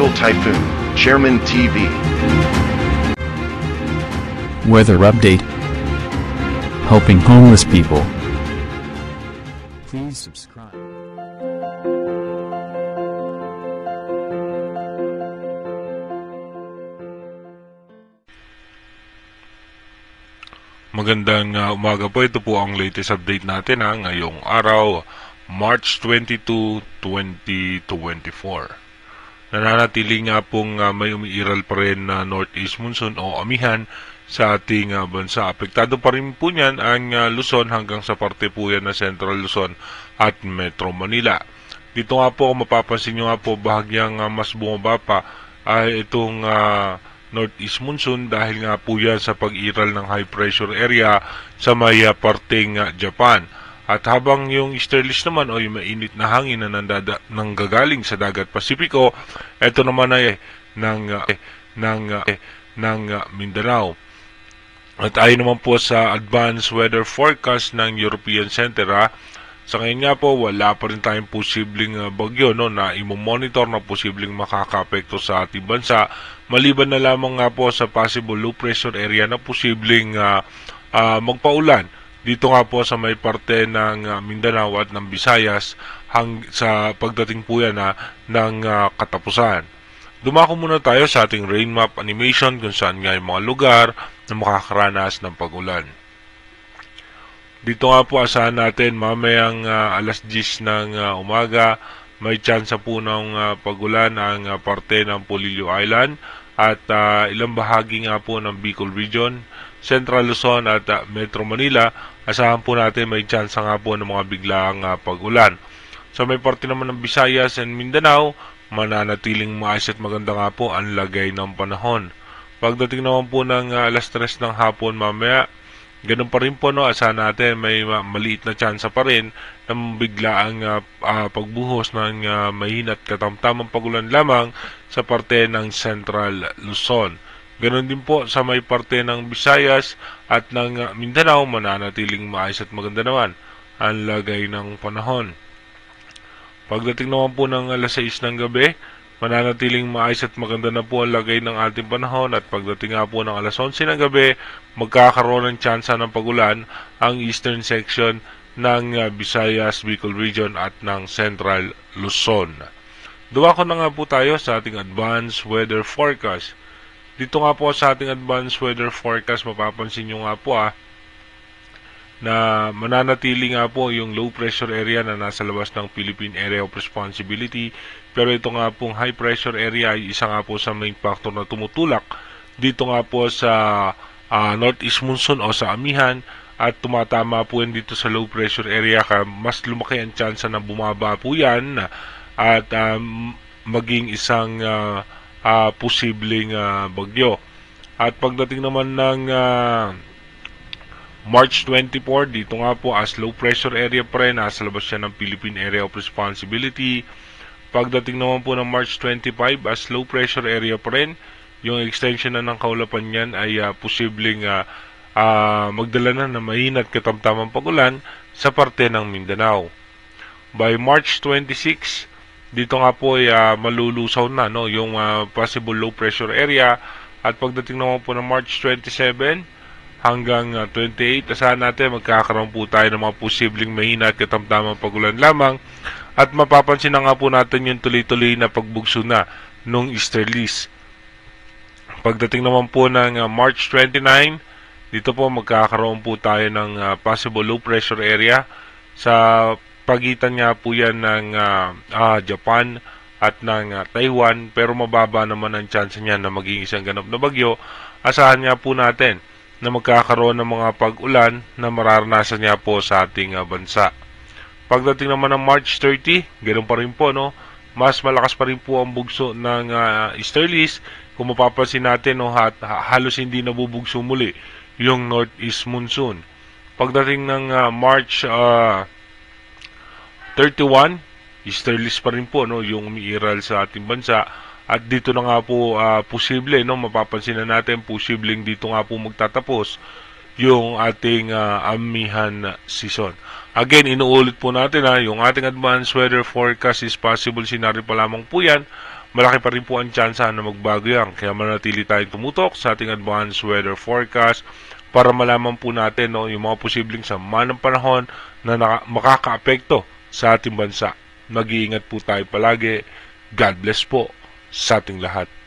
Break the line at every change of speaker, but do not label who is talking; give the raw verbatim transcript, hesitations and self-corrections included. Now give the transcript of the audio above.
Tropical Typhoon, Chairman T V.
Weather update. Helping homeless people. Please subscribe.
Magandang uh, umaga po. Ito po ang latest update natin ha, ngayong araw, March twenty-second, twenty twenty-four. Nananatili nga pong uh, may umiiral pa rin na uh, Northeast Monsoon o amihan sa ating uh, bansa. Apektado pa rin po niyan ang uh, Luzon hanggang sa parte po yan na Central Luzon at Metro Manila. Dito nga po kung mapapansin nyo nga po bahagyang uh, mas bumaba pa ay uh, itong uh, Northeast Monsoon dahil nga po yan sa pag-iral ng high pressure area sa may uh, parteng uh, Japan. At habang yung easterlies naman o yung mainit na hangin na nandada, nanggagaling sa dagat Pasipiko, ito naman ay ng, uh, eh, ng, uh, eh, ng uh, Mindanao. At ayon naman po sa Advanced Weather Forecast ng European Center, ha, sa ngayon nga po wala pa rin tayong posibleng uh, bagyo no, na imo-monitor na posibleng makaka-apekto sa ating bansa, maliban na lamang nga po sa possible low pressure area na posibleng uh, uh, magpaulan dito nga po sa may parte ng uh, Mindanao at ng Visayas hang sa pagdating po yan uh, ng uh, katapusan. Dumako muna tayo sa ating rain map animation kung saan nga yung mga lugar na makakaranas ng pag-ulan. Dito nga po asahan natin mamayang uh, alas diyes ng uh, umaga may tsansa po ng uh, pag-ulan ang uh, parte ng Polillo Island at uh, ilang bahagi nga po ng Bicol Region, Central Luzon at uh, Metro Manila. Asahan po natin may tsansa nga po ng mga biglaang uh, pag-ulan. Sa may parte naman ng Visayas and Mindanao, mananatiling maayos at maganda nga po ang lagay ng panahon. Pagdating naman po ng uh, alas tres ng hapon mamaya, ganun pa rin po no, asahan natin may uh, maliit na tsansa pa rin ng biglaang uh, uh, pagbuhos ng uh, mahina at katamtamang pag-ulan lamang sa parte ng Central Luzon. Ganon din po sa may parte ng Visayas at ng uh, Mindanao, mananatiling maayos at maganda naman ang lagay ng panahon. Pagdating naman po ng alas sais ng gabi, mananatiling maayos at maganda na po ang lagay ng ating panahon at pagdating nga po ng alas onse ng gabi, magkakaroon ng tsansa ng pagulan ang eastern section ng uh, Visayas, Bicol Region at ng Central Luzon. Duwako na nga po tayo sa ating advanced weather forecast. Dito nga po sa ating advanced weather forecast, mapapansin nyo nga po ah, na mananatili nga po yung low pressure area na nasa labas ng Philippine Area of Responsibility, pero ito nga pong high pressure area ay isa nga po sa main factor na tumutulak dito nga po sa uh, Northeast Monsoon o sa amihan at tumatama po yan dito sa low pressure area kaya mas lumaki ang tsansa na bumaba po yan at um, maging isang uh, uh, posibleng uh, bagyo. At pagdating naman ng uh, March twenty-fourth, dito nga po as low pressure area pa rin, nasa labas siya ng Philippine Area of Responsibility. Pagdating naman po ng March twenty-fifth, as low pressure area pa rin, yung extension na ng kaulapan niyan ay uh, posibleng uh, uh, magdala na ng mahina at katamtamang pag-ulan sa parte ng Mindanao. By March twenty-sixth, dito nga po ay uh, malulusaw na no, yung uh, possible low pressure area at pagdating naman po ng March twenty-seventh, hanggang uh, twenty-eight, asahan natin magkakaroon po tayo ng mga posibleng mahina at katamtamang pag-ulan lamang at mapapansin na nga po natin yung tuloy-tuloy na pagbugso na nung easterlies. Pagdating naman po ng uh, March twenty-ninth, dito po magkakaroon po tayo ng uh, possible low pressure area sa pagitan nga po yan ng uh, uh, Japan at ng uh, Taiwan, pero mababa naman ang chance niya na maging isang ganap na bagyo. Asahan nga po natin na magkakaroon ng mga pag-ulan na mararanasan niya po sa ating uh, bansa. Pagdating naman ng March thirtieth, ganoon pa rin po, no? Mas malakas pa rin po ang bugso ng uh, easterlies. Kung mapapansin natin, no, hat, halos hindi nabubugso muli yung Northeast Monsoon. Pagdating ng uh, March uh, thirty-first, easterlies pa rin po, no, yung umiiral sa ating bansa. At dito na nga po uh, posible, no, mapapansin na natin, posibleng dito nga po magtatapos yung ating uh, amihan season. Again, inuulit po natin ha, yung ating advanced weather forecast is possible scenario pa lamang po yan. malaki pa rin po ang tsansa na magbago yan. Kaya manatili tayong tumutok sa ating advanced weather forecast para malaman po natin no, yung mga posibleng sama ng panahon na naka- makaka-apekto sa ating bansa. Mag-iingat po tayo palagi. God bless po sa ating lahat.